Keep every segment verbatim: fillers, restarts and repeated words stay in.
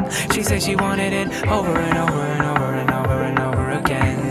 She said she wanted it over and over and over and over and over again.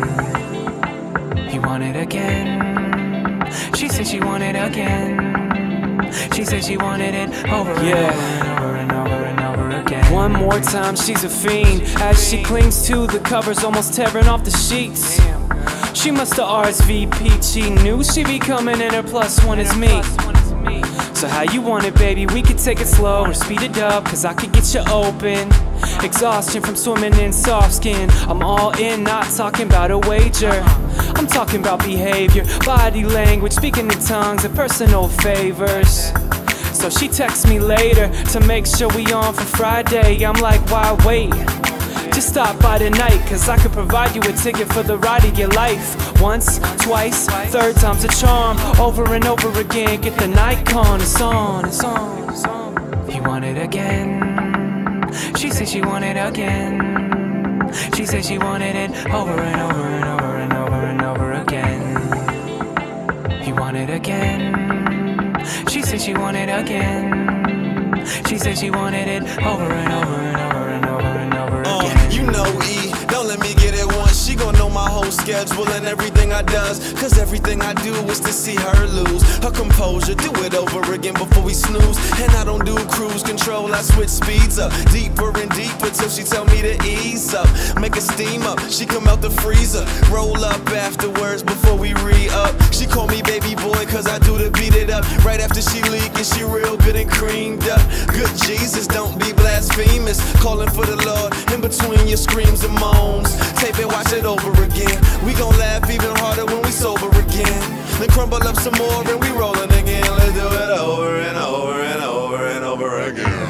You want it again. She said she wanted again. She said she wanted it over and Yeah. over and over and over and over again. One more time, she's a fiend as she clings to the covers, almost tearing off the sheets. She must have R S V P'd. She knew she'd be coming and her plus one is me. So how you want it, baby? We could take it slow or speed it up, cause I could get you open. Exhaustion from swimming in soft skin. I'm all in, not talking about a wager. I'm talking about behavior, body language, speaking in tongues, and personal favors. So she texts me later to make sure we on for Friday. I'm like, why wait? Just stop by tonight, cause I could provide you a ticket for the ride of your life. Once, twice, third time's a charm. Over and over again, get the Nikon. It's on, it's on, it's on. You want it again. She said she wanted again. She said she wanted it over and over and over and over and over again. You want it again. She said she wanted again. She said she wanted it over and over and over and over and over again. Uh, you know E, don't let me get it once. She gon' know my whole schedule and everything I does, cause everything I do is to see her lose her composure. Do it over again before we snooze. And I don't do cruise control, I switch speeds up deeper and deeper till she tell me to ease up. Make a steam up, she come out the freezer. Roll up afterwards before we re-up. She call me baby boy cause I do the beat it up. Right after she leak and she real good and creamed up. Good Jesus, don't be blasphemous. Calling for the Lord in between your screams and moans. Tape it, watch it over again. We gon' laugh even harder when we sober again. Then crumble up some more and we rollin' again. Let's do it over and over and over and over again.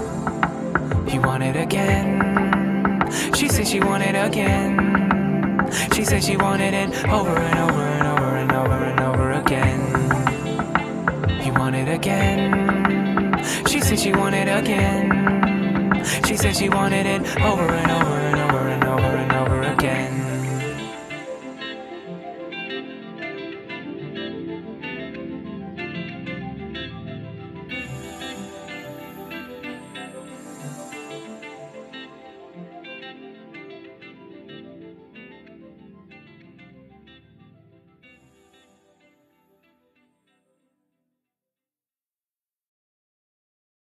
You want it again. She said she wanted again. She said she wanted it over and over and over and over and over again. You want it again. She said she wanted again. She said she wanted it over and over and over and over and over again.